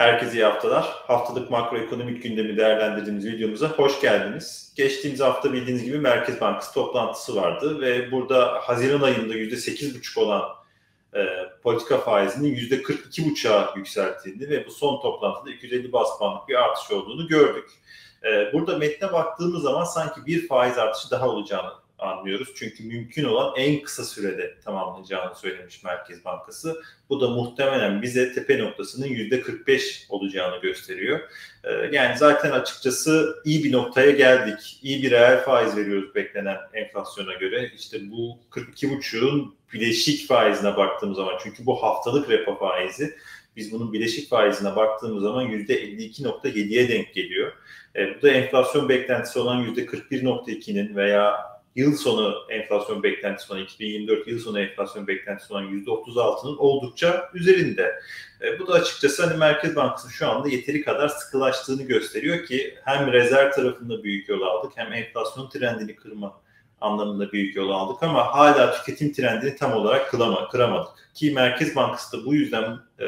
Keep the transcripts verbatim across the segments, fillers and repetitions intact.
Herkese iyi haftalar. Haftalık makroekonomik gündemi değerlendirdiğimiz videomuza hoş geldiniz. Geçtiğimiz hafta bildiğiniz gibi Merkez Bankası toplantısı vardı ve burada Haziran ayında yüzde sekiz buçuk olan e, politika faizinin yüzde kırk iki buçuğa yükseltildi ve bu son toplantıda iki yüz elli bas puanlık bir artış olduğunu gördük. E, burada metne baktığımız zaman sanki bir faiz artışı daha olacağını anlıyoruz. Çünkü mümkün olan en kısa sürede tamamlanacağını söylemiş Merkez Bankası. Bu da muhtemelen bize tepe noktasının yüzde kırk beş olacağını gösteriyor. Yani zaten açıkçası iyi bir noktaya geldik. İyi bir reel faiz veriyoruz beklenen enflasyona göre. İşte bu kırk iki buçuğun bileşik faizine baktığımız zaman, çünkü bu haftalık repo faizi, biz bunun bileşik faizine baktığımız zaman yüzde elli iki nokta yediye denk geliyor. Bu da enflasyon beklentisi olan yüzde kırk bir nokta ikinin veya yıl sonu enflasyon beklentisi olan iki bin yirmi dört yıl sonu enflasyon beklentisi olan yüzde otuz altının oldukça üzerinde. E, bu da açıkçası hani Merkez Bankası şu anda yeteri kadar sıkılaştığını gösteriyor ki hem rezerv tarafında büyük yol aldık hem enflasyon trendini kırma anlamında büyük yol aldık ama hala tüketim trendini tam olarak kırama, kıramadık. Ki Merkez Bankası da bu yüzden e,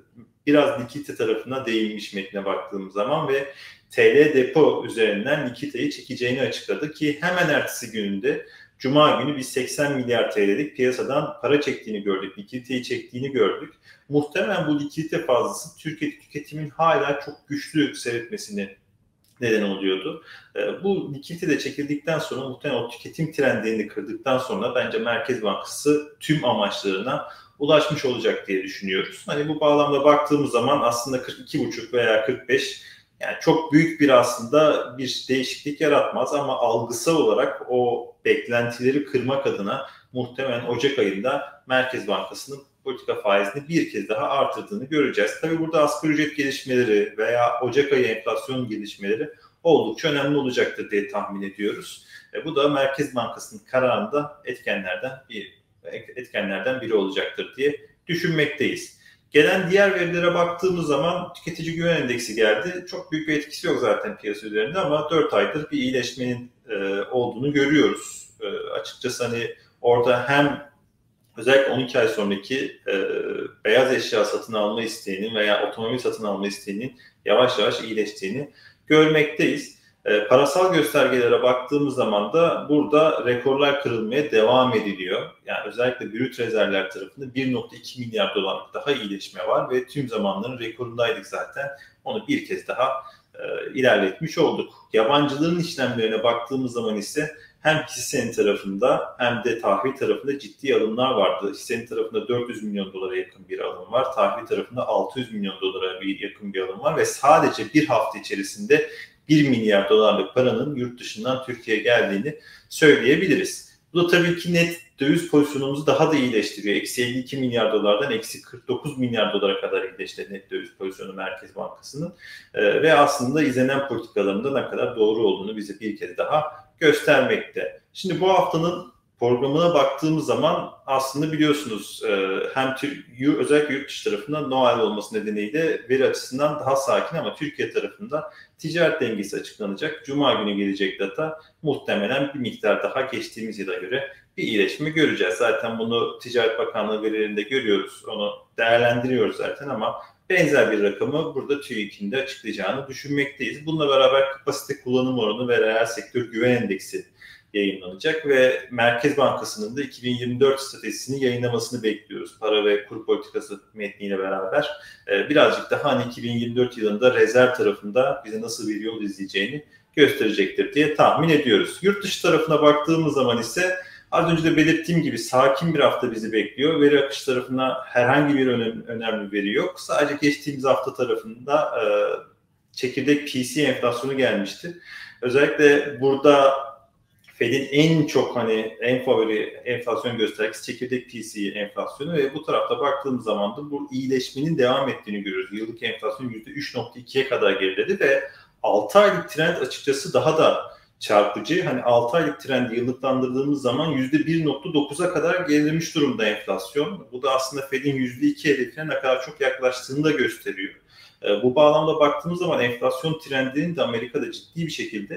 biraz likidite tarafına değinmiş metne baktığımız zaman ve T L depo üzerinden likiditeyi çekeceğini açıkladı ki hemen ertesi gününde Cuma günü biz seksen milyar T L'lik piyasadan para çektiğini gördük, likiditeyi çektiğini gördük. Muhtemelen bu likidite fazlası Türkiye tüketimin hala çok güçlü seyretmesini neden oluyordu. Bu likidite de çekildikten sonra muhtemelen o tüketim trendini kırdıktan sonra bence Merkez Bankası tüm amaçlarına ulaşmış olacak diye düşünüyoruz. Hani bu bağlamda baktığımız zaman aslında kırk iki buçuk veya kırk beş yani çok büyük bir aslında bir değişiklik yaratmaz ama algısal olarak o beklentileri kırmak adına muhtemelen Ocak ayında Merkez Bankası'nın politika faizini bir kez daha artırdığını göreceğiz. Tabii burada asgari ücret gelişmeleri veya Ocak ayı enflasyon gelişmeleri oldukça önemli olacaktır diye tahmin ediyoruz. E, bu da Merkez Bankası'nın kararında etkenlerden bir etkenlerden biri olacaktır diye düşünmekteyiz. Gelen diğer verilere baktığımız zaman tüketici güven endeksi geldi. Çok büyük bir etkisi yok zaten piyasa üzerinde ama dört aydır bir iyileşmenin e, olduğunu görüyoruz. E, açıkçası hani orada hem özellikle on iki ay sonraki e, beyaz eşya satın alma isteğinin veya otomobil satın alma isteğinin yavaş yavaş iyileştiğini görmekteyiz. E, parasal göstergelere baktığımız zaman da burada rekorlar kırılmaya devam ediliyor. Yani özellikle brüt rezervler tarafında bir nokta iki milyar dolarlık daha iyileşme var ve tüm zamanların rekorundaydık zaten. Onu bir kez daha e, ilerletmiş olduk. Yabancıların işlemlerine baktığımız zaman ise hem hissenin tarafında hem de tahvil tarafında ciddi alımlar vardı. Hissenin tarafında dört yüz milyon dolara yakın bir alım var. Tahvil tarafında altı yüz milyon dolara bir yakın bir alım var ve sadece bir hafta içerisinde bir milyar dolarlık paranın yurt dışından Türkiye'ye geldiğini söyleyebiliriz. Bu da tabii ki net döviz pozisyonumuzu daha da iyileştiriyor. Eksi elli iki milyar dolardan eksi kırk dokuz milyar dolara kadar iyileşti net döviz pozisyonu Merkez Bankası'nın. Ee, ve aslında izlenen politikalarında ne kadar doğru olduğunu bize bir kez daha göstermekte. Şimdi bu haftanın programına baktığımız zaman aslında biliyorsunuz hem özellikle yurt dışı tarafında Noel olması nedeniyle veri açısından daha sakin ama Türkiye tarafında ticaret dengesi açıklanacak. Cuma günü gelecek data muhtemelen bir miktar daha geçtiğimiz yıla göre bir iyileşme göreceğiz. Zaten bunu Ticaret Bakanlığı verilerinde görüyoruz. Onu değerlendiriyoruz zaten ama benzer bir rakamı burada TÜİK'in de açıklayacağını düşünmekteyiz. Bununla beraber kapasite kullanım oranı ve reel sektör güven endeksi yayınlanacak ve Merkez Bankası'nın da iki bin yirmi dört stratejisini yayınlamasını bekliyoruz. Para ve kur politikası metniyle beraber. Ee, birazcık daha hani iki bin yirmi dört yılında rezerv tarafında bize nasıl bir yol izleyeceğini gösterecektir diye tahmin ediyoruz. Yurt dışı tarafına baktığımız zaman ise az önce de belirttiğim gibi sakin bir hafta bizi bekliyor. Veri akışı tarafına herhangi bir önemli, önemli veri yok. Sadece geçtiğimiz hafta tarafında e, çekirdek P C enflasyonu gelmişti. Özellikle burada Fed'in en çok hani en favori enflasyon göstergesi çekirdek P C enflasyonu ve bu tarafta baktığımız zaman da bu iyileşmenin devam ettiğini görüyoruz. Yıllık enflasyon yüzde üç nokta ikiye kadar geriledi ve altı aylık trend açıkçası daha da çarpıcı. Hani altı aylık trendi yıllıklandırdığımız zaman yüzde bir nokta dokuza kadar gerilemiş durumda enflasyon. Bu da aslında Fed'in yüzde iki hedefine ne kadar çok yaklaştığını da gösteriyor. Bu bağlamda baktığımız zaman enflasyon trendinin de Amerika'da ciddi bir şekilde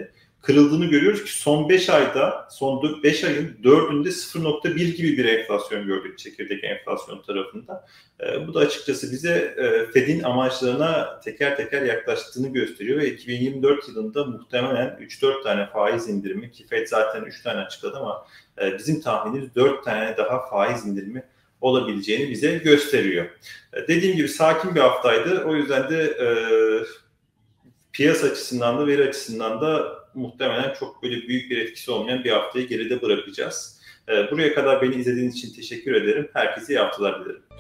kırıldığını görüyoruz ki son beş ayda, son beş ayın dördünde sıfır nokta bir gibi bir enflasyon gördük çekirdek enflasyon tarafında. E, bu da açıkçası bize e, Fed'in amaçlarına teker teker yaklaştığını gösteriyor ve iki bin yirmi dört yılında muhtemelen üç dört tane faiz indirimi, ki Fed zaten üç tane açıkladı ama e, bizim tahminimiz dört tane daha faiz indirimi olabileceğini bize gösteriyor. E, dediğim gibi sakin bir haftaydı. O yüzden de e, piyasa açısından da veri açısından da muhtemelen çok böyle büyük bir etkisi olmayan bir haftayı geride bırakacağız. Buraya kadar beni izlediğiniz için teşekkür ederim. Herkese iyi haftalar dilerim.